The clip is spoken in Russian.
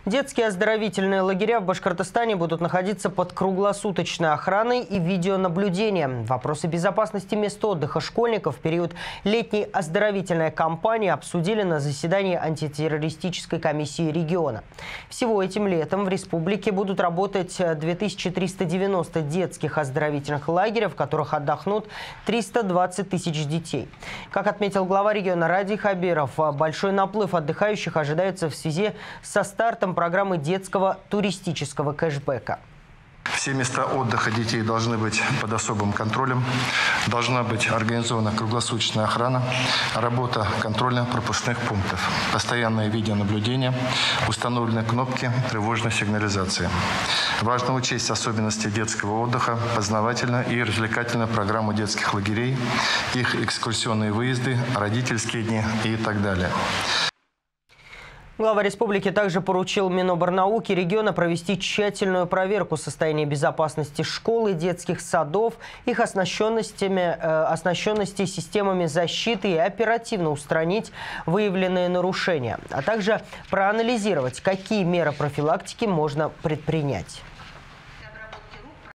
Детские оздоровительные лагеря в Башкортостане будут находиться под круглосуточной охраной и видеонаблюдением. Вопросы безопасности мест отдыха школьников в период летней оздоровительной кампании обсудили на заседании антитеррористической комиссии региона. Всего этим летом в республике будут работать 2390 детских оздоровительных лагерей, в которых отдохнут 320 тысяч детей. Как отметил глава региона Ради Хабиров, большой наплыв отдыхающих ожидается в связи со стартом программы детского туристического кэшбэка. Все места отдыха детей должны быть под особым контролем. Должна быть организована круглосуточная охрана, работа контрольно-пропускных пунктов, постоянное видеонаблюдение, установлены кнопки тревожной сигнализации. Важно учесть особенности детского отдыха, познавательную и развлекательную программу детских лагерей, их экскурсионные выезды, родительские дни и так далее. Глава республики также поручил Миноборнауки региона провести тщательную проверку состояния безопасности школ и детских садов, их оснащенности системами защиты и оперативно устранить выявленные нарушения, а также проанализировать, какие меры профилактики можно предпринять.